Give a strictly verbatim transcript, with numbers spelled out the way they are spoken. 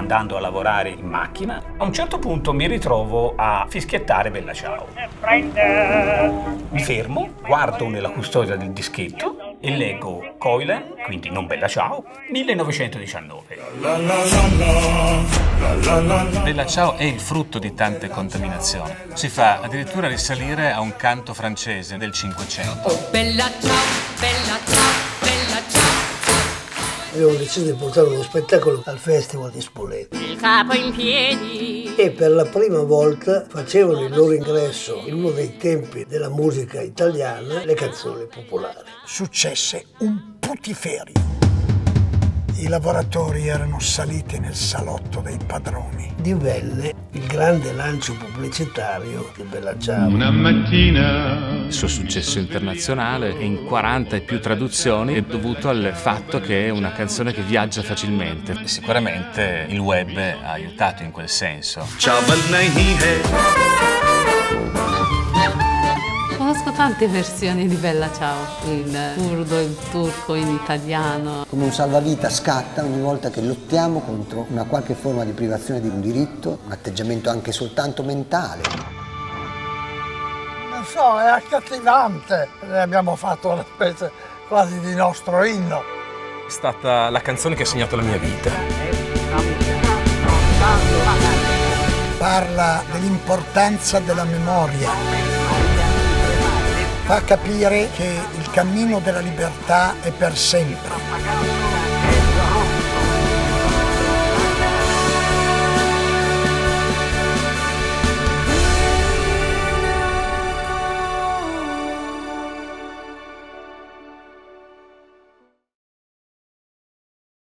andando a lavorare in macchina, a un certo punto mi ritrovo a fischiettare Bella Ciao. Mi fermo, guardo nella custodia del dischetto e leggo Coilen, quindi non Bella Ciao, millenovecentodiciannove. Bella Ciao è il frutto di tante contaminazioni. Si fa addirittura risalire a un canto francese del Cinquecento. Oh, bella ciao, bella ciao, bella ciao. Abbiamo deciso di portare uno spettacolo al Festival di Spoleto. Il capo in piedi. E per la prima volta facevano il loro ingresso in uno dei templi della musica italiana le canzoni popolari. Successe un putiferio. I lavoratori erano saliti nel salotto dei padroni. Divenne il grande lancio pubblicitario di Bella Ciao. Una mattina. Il suo successo internazionale e in quaranta e più traduzioni è dovuto al fatto che è una canzone che viaggia facilmente. E sicuramente il web ha aiutato in quel senso. Conosco tante versioni di Bella Ciao, il curdo, il turco, in italiano. Come un salvavita scatta ogni volta che lottiamo contro una qualche forma di privazione di un diritto, un atteggiamento anche soltanto mentale. Non so, è accattivante. Ne abbiamo fatto una specie quasi di nostro inno. È stata la canzone che ha segnato la mia vita. Parla dell'importanza della memoria. Fa capire che il cammino della libertà è per sempre.